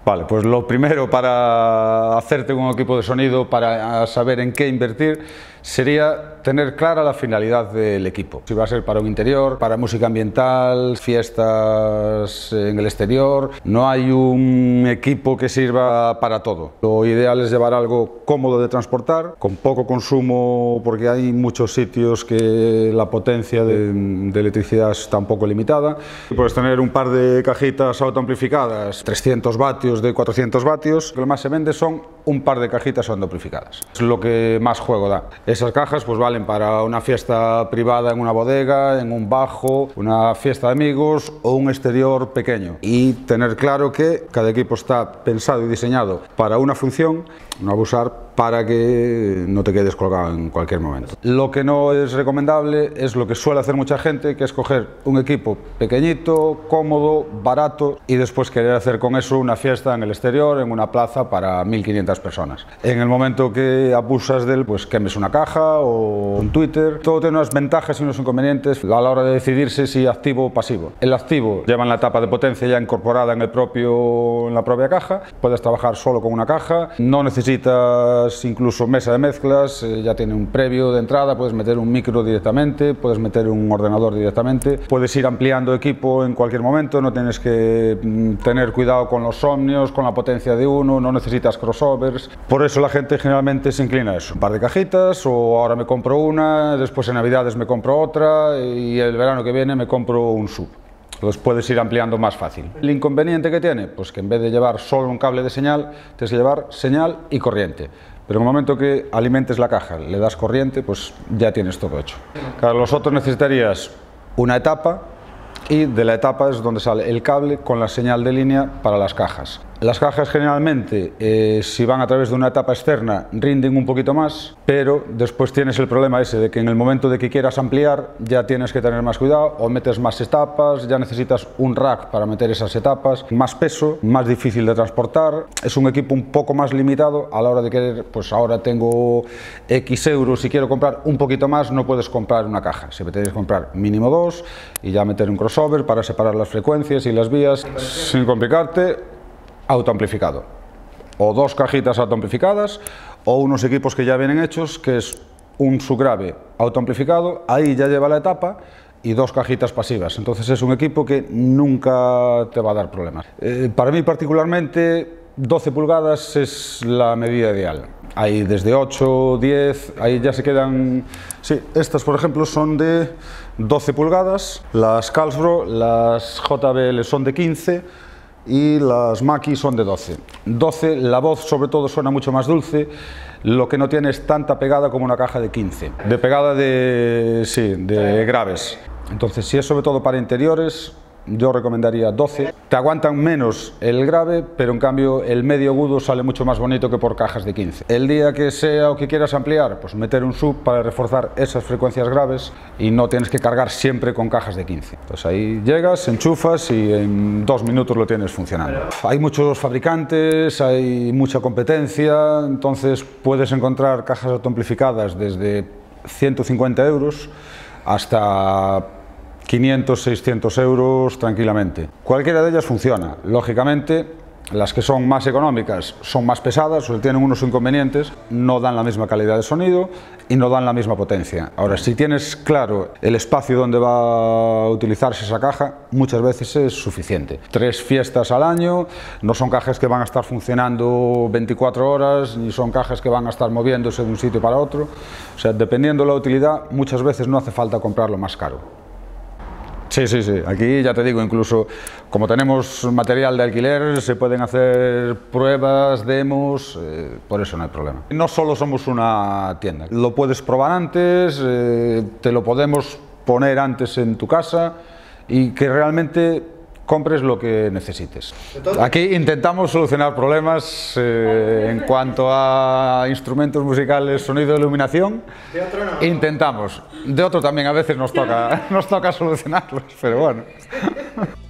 Vale, pues lo primero para hacerte un equipo de sonido, para saber en qué invertir, sería tener clara la finalidad del equipo. Si va a ser para un interior, para música ambiental, fiestas en el exterior, no hay un equipo que sirva para todo. Lo ideal es llevar algo cómodo de transportar, con poco consumo, porque hay muchos sitios que la potencia de electricidad está un poco limitada. Puedes tener un par de cajitas autoamplificadas, 300 vatios de 400 vatios. Lo que más se vende son un par de cajitas autoamplificadas. Es lo que más juego da. Esas cajas pues valen para una fiesta privada en una bodega, en un bajo, una fiesta de amigos o un exterior pequeño. Y tener claro que cada equipo está pensado y diseñado para una función, no abusar para que no te quedes colgado en cualquier momento. Lo que no es recomendable es lo que suele hacer mucha gente, que es coger un equipo pequeñito, cómodo, barato y después querer hacer con eso una fiesta en el exterior, en una plaza para 1500 personas. En el momento que abusas de él, pues quemes una caja o un Twitter. Todo tiene unas ventajas y unos inconvenientes a la hora de decidirse si activo o pasivo. El activo lleva la tapa de potencia ya incorporada en la propia caja. Puedes trabajar solo con una caja, no necesitas incluso mesa de mezclas, ya tiene un previo de entrada, puedes meter un micro directamente, puedes meter un ordenador directamente, puedes ir ampliando equipo en cualquier momento, no tienes que tener cuidado con los ohmios, con la potencia de uno, no necesitas crossovers. Por eso la gente generalmente se inclina a eso, un par de cajitas, o ahora me compro una, después en Navidades me compro otra y el verano que viene me compro un sub. Entonces puedes ir ampliando más fácil. El inconveniente que tiene, pues que en vez de llevar solo un cable de señal, tienes que llevar señal y corriente. Pero en el momento que alimentes la caja, le das corriente, pues ya tienes todo hecho. Claro, los otros necesitarías una etapa y de la etapa es donde sale el cable con la señal de línea para las cajas. Las cajas generalmente, si van a través de una etapa externa, rinden un poquito más, pero después tienes el problema ese de que en el momento de que quieras ampliar ya tienes que tener más cuidado, o metes más etapas, ya necesitas un rack para meter esas etapas, más peso, más difícil de transportar. Es un equipo un poco más limitado a la hora de querer, pues ahora tengo X euros y quiero comprar un poquito más, no puedes comprar una caja, siempre tienes que comprar mínimo dos y ya meter un crossover para separar las frecuencias y las vías sin complicarte. Autoamplificado, o dos cajitas autoamplificadas o unos equipos que ya vienen hechos, que es un subgrave autoamplificado, ahí ya lleva la etapa y dos cajitas pasivas, entonces es un equipo que nunca te va a dar problemas. Para mí particularmente 12 pulgadas es la medida ideal. Hay desde 8, 10, ahí ya se quedan. Sí, estas por ejemplo son de 12 pulgadas, las Carlsbro, las JBL son de 15 y las Mackie son de 12. 12, la voz sobre todo suena mucho más dulce, lo que no tiene es tanta pegada como una caja de 15. De pegada de graves. Entonces, si es sobre todo para interiores, yo recomendaría 12. Te aguantan menos el grave, pero en cambio el medio agudo sale mucho más bonito que por cajas de 15. El día que sea o que quieras ampliar, pues meter un sub para reforzar esas frecuencias graves y no tienes que cargar siempre con cajas de 15. Pues ahí llegas, enchufas y en 2 minutos lo tienes funcionando. Hay muchos fabricantes, hay mucha competencia, entonces puedes encontrar cajas autoamplificadas desde 150 euros hasta 500, 600 euros tranquilamente. Cualquiera de ellas funciona. Lógicamente, las que son más económicas son más pesadas, o tienen unos inconvenientes, no dan la misma calidad de sonido y no dan la misma potencia. Ahora, si tienes claro el espacio donde va a utilizarse esa caja, muchas veces es suficiente. 3 fiestas al año, no son cajas que van a estar funcionando 24 horas, ni son cajas que van a estar moviéndose de un sitio para otro. O sea, dependiendo de la utilidad, muchas veces no hace falta comprarlo más caro. Sí, sí, sí. Aquí ya te digo, incluso como tenemos material de alquiler, se pueden hacer pruebas, demos, por eso no hay problema. No solo somos una tienda, lo puedes probar antes, te lo podemos poner antes en tu casa y que realmente compres lo que necesites. Aquí intentamos solucionar problemas en cuanto a instrumentos musicales, sonido, iluminación. De otro no. Intentamos. De otro también a veces nos toca solucionarlos, pero bueno.